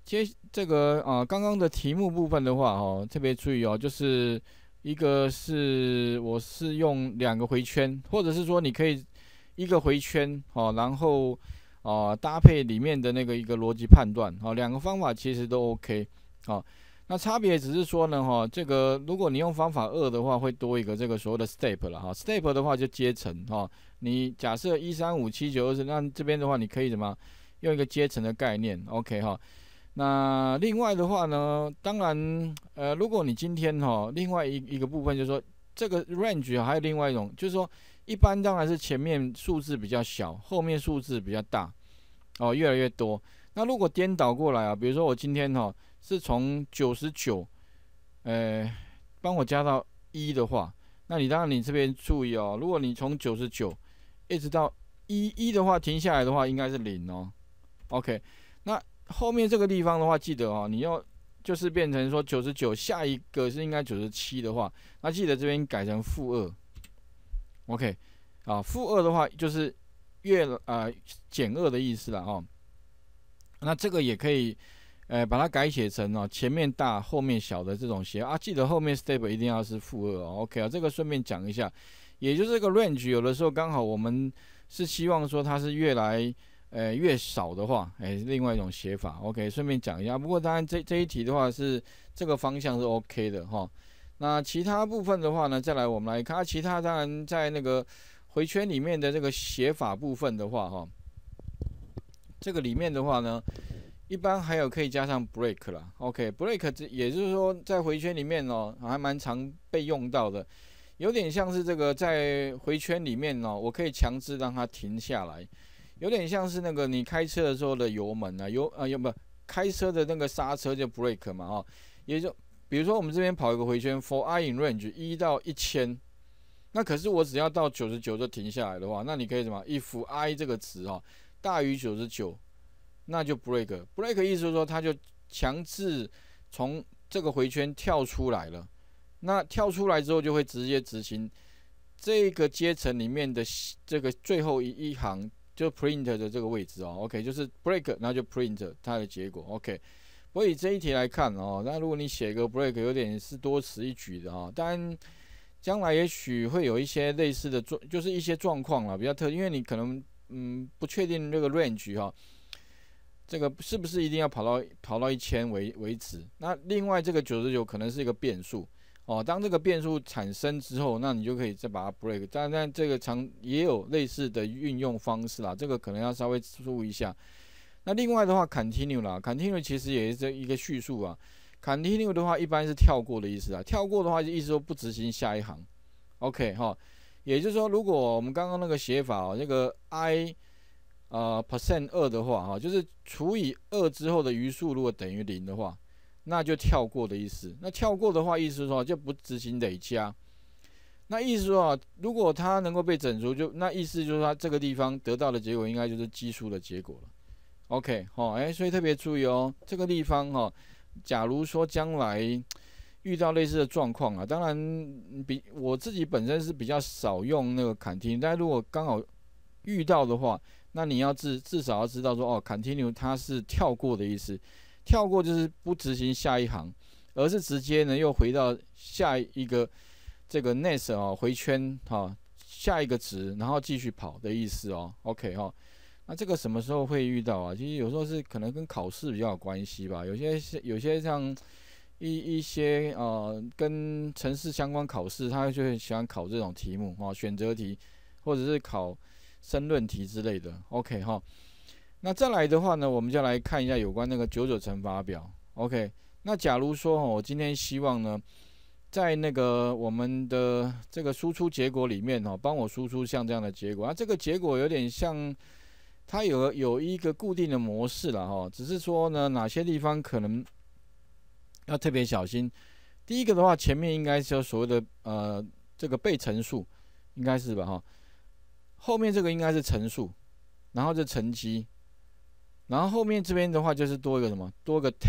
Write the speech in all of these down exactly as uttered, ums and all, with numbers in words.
接这个啊，刚刚的题目部分的话，哦，特别注意哦，就是一个是我是用两个回圈，或者是说你可以一个回圈，哦，然后啊搭配里面的那个一个逻辑判断，哦，两个方法其实都 OK，哦，那差别只是说呢，哈，这个如果你用方法二的话，会多一个这个所谓的 step 了哈，step 的话就阶层哈，你假设一三五七九二十，那这边的话你可以怎么用一个阶层的概念 ，OK 哈。那另外的话呢，当然，呃，如果你今天哈、哦，另外一一个部分就是说，这个 range 还有另外一种，就是说，一般当然是前面数字比较小，后面数字比较大，哦，越来越多。那如果颠倒过来啊，比如说我今天哈、哦、是从九十九，呃，帮我加到一的话，那你当然你这边注意哦，如果你从九十九一直到一一的话，停下来的话应该是零哦。OK，那后面这个地方的话，记得哦，你要就是变成说九十九，下一个是应该九十七的话，那记得这边改成负二。OK，啊，负二的话就是越呃减二的意思了哦。那这个也可以，呃，把它改写成哦，前面大后面小的这种写啊，记得后面 step 一定要是负二哦。OK 啊，这个顺便讲一下，也就是这个 range 有的时候刚好我们是希望说它是越来。呃，越少的话，哎，另外一种写法 ，OK， 顺便讲一下。不过当然这这一题的话是这个方向是 OK 的哈。那其他部分的话呢，再来我们来看，啊、其他当然在那个回圈里面的这个写法部分的话，哈，这个里面的话呢，一般还有可以加上 break 啦 ，OK，break 这也就是说在回圈里面哦，还蛮常被用到的，有点像是这个在回圈里面哦，我可以强制让它停下来。有点像是那个你开车的时候的油门啊，油啊，有不开车的那个刹车就 brake 嘛，哈，也就比如说我们这边跑一个回圈 ，for i in range 一到一千，那可是我只要到九十九就停下来的话，那你可以什么 if i 这个词哈大于九十九，那就 brake，brake 意思就是说它就强制从这个回圈跳出来了，那跳出来之后就会直接执行这个阶层里面的这个最后一一行。就 print 的这个位置哦 ，OK， 就是 break， 然后就 print 它的结果 ，OK。所以这一题来看哦，那如果你写个 break， 有点是多此一举的哈。当然，将来也许会有一些类似的状，就是一些状况啦，比较特，因为你可能嗯不确定这个 range 哈，这个是不是一定要跑到跑到一千为为止？那另外这个九十九可能是一个变数。哦，当这个变数产生之后，那你就可以再把它 break。当然，这个常也有类似的运用方式啦，这个可能要稍微注意一下。那另外的话 ，continue 啦 ，continue 其实也是这一个叙述啊。continue 的话，一般是跳过的意思啊。跳过的话，就意思说不执行下一行。OK 哈，也就是说，如果我们刚刚那个写法哦，那个 i 呃 percent 二的话哈，就是除以二之后的余数如果等于零的话。那就跳过的意思。那跳过的话，意思说就不执行累加。那意思说啊，如果它能够被整除，就那意思就是它这个地方得到的结果应该就是奇数的结果了。OK， 好、哦，哎，所以特别注意哦，这个地方哈、哦，假如说将来遇到类似的状况啊，当然比我自己本身是比较少用那个 continue， 但如果刚好遇到的话，那你要至至少要知道说哦 ，continue 它是跳过的意思。跳过就是不执行下一行，而是直接呢又回到下一个这个 next 哦回圈哈、哦、下一个值，然后继续跑的意思哦。OK 哈、哦，那这个什么时候会遇到啊？其实有时候是可能跟考试比较有关系吧。有些有些像一一些呃跟程式相关考试，他就会喜欢考这种题目哦，选择题或者是考申论题之类的。OK 哈、哦。那再来的话呢，我们就来看一下有关那个九九乘法表。OK， 那假如说我今天希望呢，在那个我们的这个输出结果里面哦，帮我输出像这样的结果，啊，这个结果有点像它有有一个固定的模式了哈，只是说呢，哪些地方可能要特别小心。第一个的话，前面应该是有所谓的呃这个被乘数，应该是吧哈，后面这个应该是乘数，然后这乘积。然后后面这边的话就是多一个什么？多一个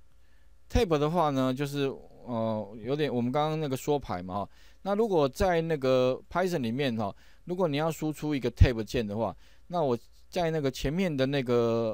tab。tab 的话呢，就是呃有点我们刚刚那个缩排嘛哈。那如果在那个 Python 里面哈，如果你要输出一个 tab 键的话，那我在那个前面的那个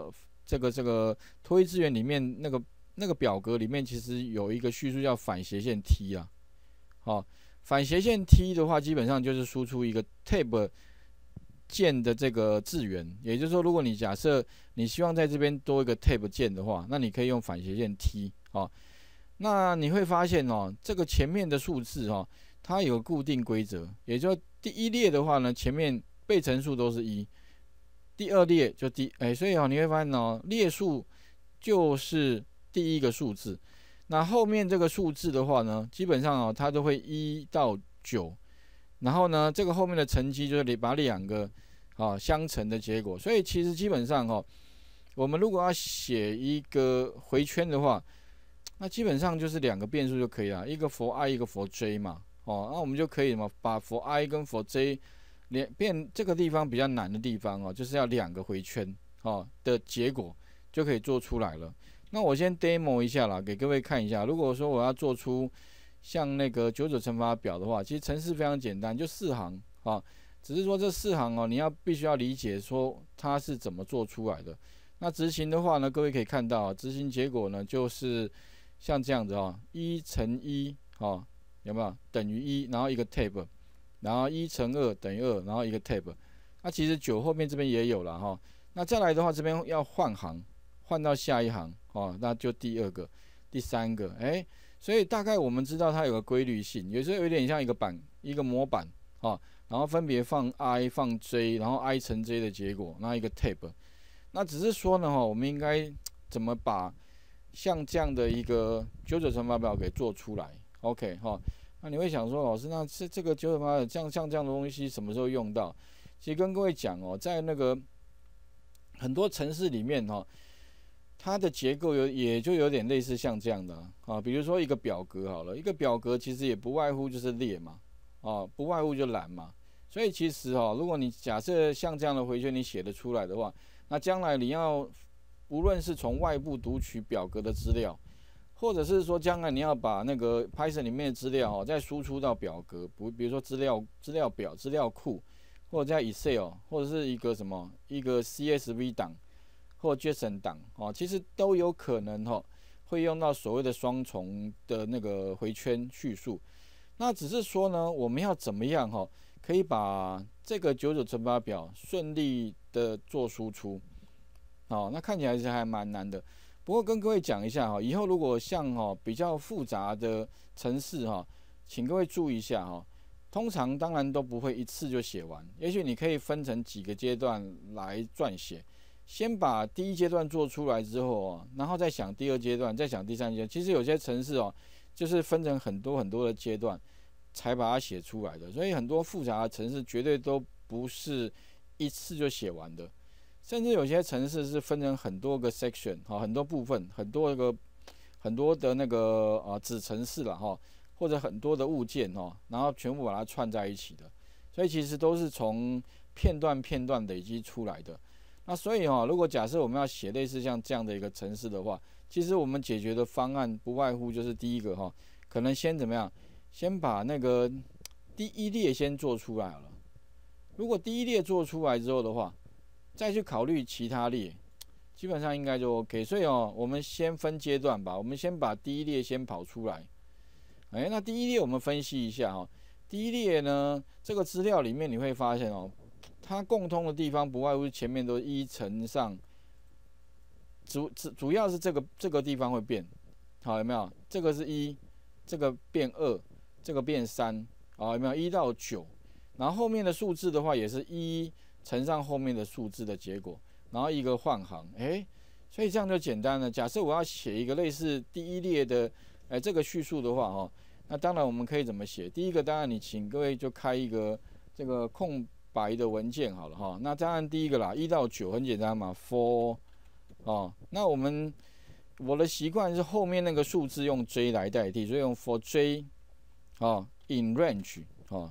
这个这个脱衣资源里面那个那个表格里面，其实有一个叙述叫反斜线 T 啊。好、哦，反斜线 T 的话，基本上就是输出一个 tab 键的这个字元，也就是说，如果你假设你希望在这边多一个 tab 键的话，那你可以用反斜线 T 哦。那你会发现哦，这个前面的数字哦，它有个固定规则，也就第一列的话呢，前面被乘数都是一，第二列就第哎，所以哦，你会发现哦，列数就是第一个数字，那后面这个数字的话呢，基本上哦，它都会一到九。然后呢，这个后面的乘积就是把两个啊相乘的结果，所以其实基本上哈、哦，我们如果要写一个回圈的话，那基本上就是两个变数就可以了，一个 for i， 一个 for j 嘛，哦，那我们就可以嘛，把 for i 跟 for j 连变这个地方比较难的地方哦，就是要两个回圈哦的结果就可以做出来了。那我先 demo 一下啦，给各位看一下，如果说我要做出像那个九九乘法表的话，其实程式非常简单，就四行啊，只是说这四行哦，你要必须要理解说它是怎么做出来的。那执行的话呢，各位可以看到，执行结果呢就是像这样子哦，一乘一哦，有没有等于一，然后一个 tab， 然后一乘二等于二，然后一个 tab。那其实九后面这边也有了哈。那再来的话，这边要换行，换到下一行哦，那就第二个、第三个，哎。所以大概我们知道它有个规律性，有时候有点像一个板、一个模板啊，然后分别放 i、放 j， 然后 i 乘 j 的结果，然后一个 tab。那只是说呢，哈，我们应该怎么把像这样的一个九九乘法表给做出来 ？OK 哈，那你会想说，老师，那这这个九九乘法表像像这样的东西什么时候用到？其实跟各位讲哦，在那个很多程式里面哈。它的结构有也就有点类似像这样的啊，比如说一个表格好了，一个表格其实也不外乎就是列嘛，啊，不外乎就栏嘛。所以其实哦，如果你假设像这样的回圈你写得出来的话，那将来你要无论是从外部读取表格的资料，或者是说将来你要把那个 Python 里面的资料哦再输出到表格，不，比如说资料资料表、资料库，或者在 Excel， 或者是一个什么一个 C S V 档。或 JSON 档哦，其实都有可能哈、哦，会用到所谓的双重的那个回圈叙述。那只是说呢，我们要怎么样哈、哦，可以把这个九九乘法表顺利的做输出。哦，那看起来是还蛮难的。不过跟各位讲一下哈，以后如果像哈比较复杂的程式哈，请各位注意一下哈。通常当然都不会一次就写完，也许你可以分成几个阶段来撰写。先把第一阶段做出来之后哦，然后再想第二阶段，再想第三阶段。其实有些程式哦，就是分成很多很多的阶段才把它写出来的。所以很多复杂的程式绝对都不是一次就写完的，甚至有些程式是分成很多个 section 哈，很多部分，很多个很多的那个啊子程式了哈，或者很多的物件哈，然后全部把它串在一起的。所以其实都是从片段片段累积出来的。那所以哈、哦，如果假设我们要写类似像这样的一个程式的话，其实我们解决的方案不外乎就是第一个哈、哦，可能先怎么样，先把那个第一列先做出来好了。如果第一列做出来之后的话，再去考虑其他列，基本上应该就 OK。所以哦，我们先分阶段吧，我们先把第一列先跑出来。哎，那第一列我们分析一下哈、哦，第一列呢，这个资料里面你会发现哦。它共通的地方不外乎前面都一乘上，主主主要是这个这个地方会变，好有没有？这个是一，这个变二，这个变三，好有没有？一到九，然后后面的数字的话也是一乘上后面的数字的结果，然后一个换行，哎，所以这样就简单了。假设我要写一个类似第一列的，哎这个叙述的话哦，那当然我们可以怎么写？第一个当然你请各位就开一个这个空白的文件好了哈，那当然第一个啦，一到九很简单嘛 ，for 哦，那我们我的习惯是后面那个数字用 j 来代替，所以用 for j 哦 in range 哦，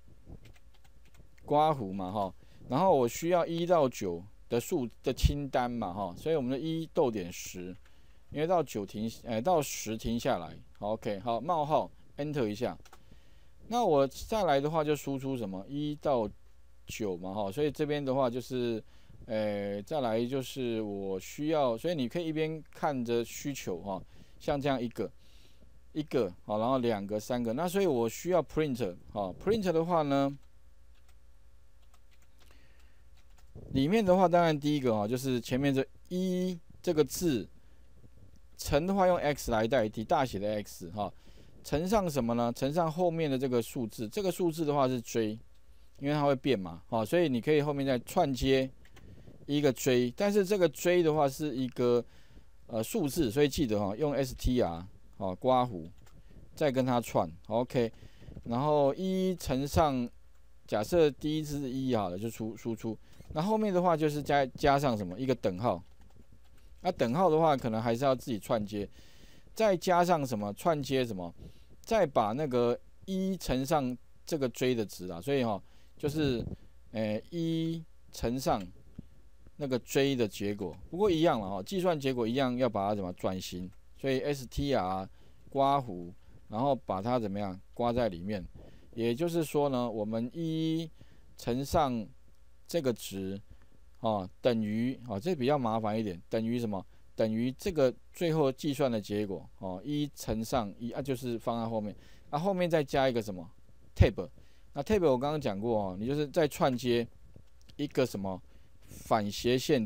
刮胡嘛哈，然后我需要一到九的数的清单嘛哈，所以我们的一逗点十，因为到九停，哎到十停下来，好 OK 好冒号 enter 一下，那我再来的话就输出什么一到九嘛哈，所以这边的话就是诶、再来就是我需要，所以你可以一边看着需求哈、哦，像这样一个一个好，然后两个三个，那所以我需要 print 好、哦、，print 的话呢，里面的话当然第一个哈、哦，就是前面这一这个字乘的话用 x 来代替，大写的 x 哈、哦，乘上什么呢？乘上后面的这个数字，这个数字的话是 j， 因为它会变嘛，好、哦，所以你可以后面再串接一个 j， 但是这个 j 的话是一个呃数字，所以记得哈、哦，用 str 好刮弧，再跟它串 ，OK， 然后一乘上，假设第一次是一好了，就出输出，那后面的话就是加加上什么一个等号，那等号的话可能还是要自己串接，再加上什么串接什么，再把那个一乘上这个 j 的值啦，所以哈、哦、就是诶一乘上。那个 j 的结果，不过一样了哈，计算结果一样要把它怎么转型，所以 str 刮弧，然后把它怎么样刮在里面，也就是说呢，我们一乘上这个值，啊，等于啊，这比较麻烦一点，等于什么？等于这个最后计算的结果，哦，一乘上一啊，就是放在后面，那、啊、后面再加一个什么 tab， 那 tab 我刚刚讲过哦，你就是再串接一个什么？反斜线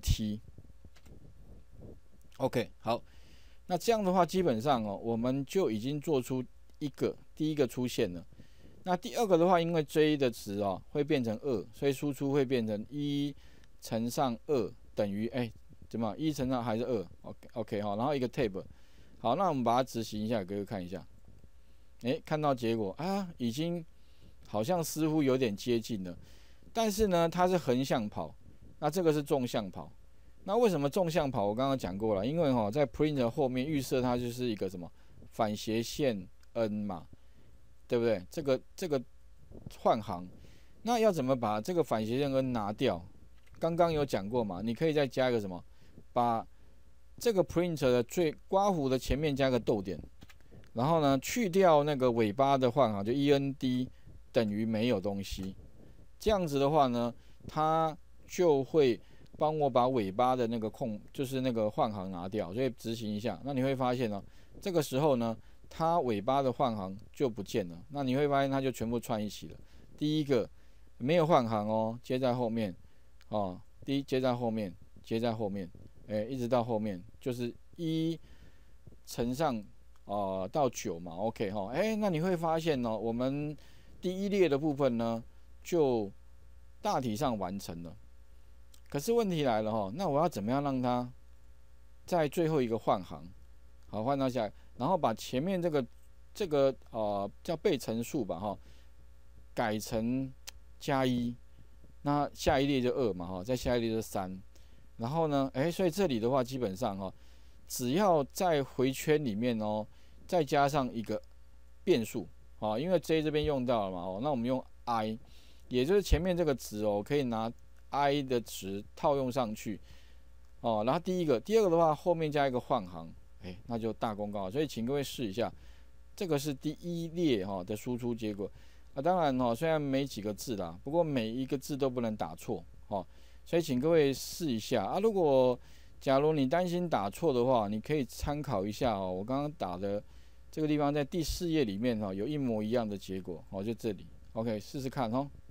T，OK， 好，那这样的话，基本上哦，我们就已经做出一个第一个出现了。那第二个的话，因为 j 的值哦会变成二，所以输出会变成一乘上二等于哎怎么一乘上还是二 ？OK OK 好，然后一个 tab， 好，那我们把它执行一下，给各位看一下。哎，看到结果啊，已经好像似乎有点接近了，但是呢，它是横向跑。那这个是纵向跑，那为什么纵向跑？我刚刚讲过了，因为哈在 print 后面预设它就是一个什么反斜线 n 嘛，对不对？这个这个换行，那要怎么把这个反斜线 n 拿掉？刚刚有讲过嘛，你可以再加一个什么，把这个 print 的最刮弧的前面加个逗点，然后呢去掉那个尾巴的换行，就 end 等于没有东西，这样子的话呢，它就会帮我把尾巴的那个空，就是那个换行拿掉，所以执行一下，那你会发现呢，这个时候呢，它尾巴的换行就不见了，那你会发现它就全部串一起了。第一个没有换行哦，接在后面，哦，第一接在后面，接在后面，哎、欸，一直到后面就是一乘上呃到九嘛 ，OK 哈，哎、欸，那你会发现呢，我们第一列的部分呢就大体上完成了。可是问题来了哈，那我要怎么样让它在最后一个换行，好换到下来，然后把前面这个这个呃叫被乘数吧哈，改成加一，那下一列就二嘛哈，在下一列就三，然后呢，哎，所以这里的话基本上哈，只要在回圈里面哦，再加上一个变数啊，因为 j 这边用到了嘛哦，那我们用 i， 也就是前面这个值哦，可以拿i 的值套用上去，哦，然后第一个，第二个的话，后面加一个换行，哎，那就大功告了。所以请各位试一下，这个是第一列哈的输出结果。啊，当然哈，虽然没几个字啦，不过每一个字都不能打错，哦，所以请各位试一下啊。如果假如你担心打错的话，你可以参考一下哦，我刚刚打的这个地方在第四页里面哈，有一模一样的结果，哦，就这里 ，OK， 试试看哈。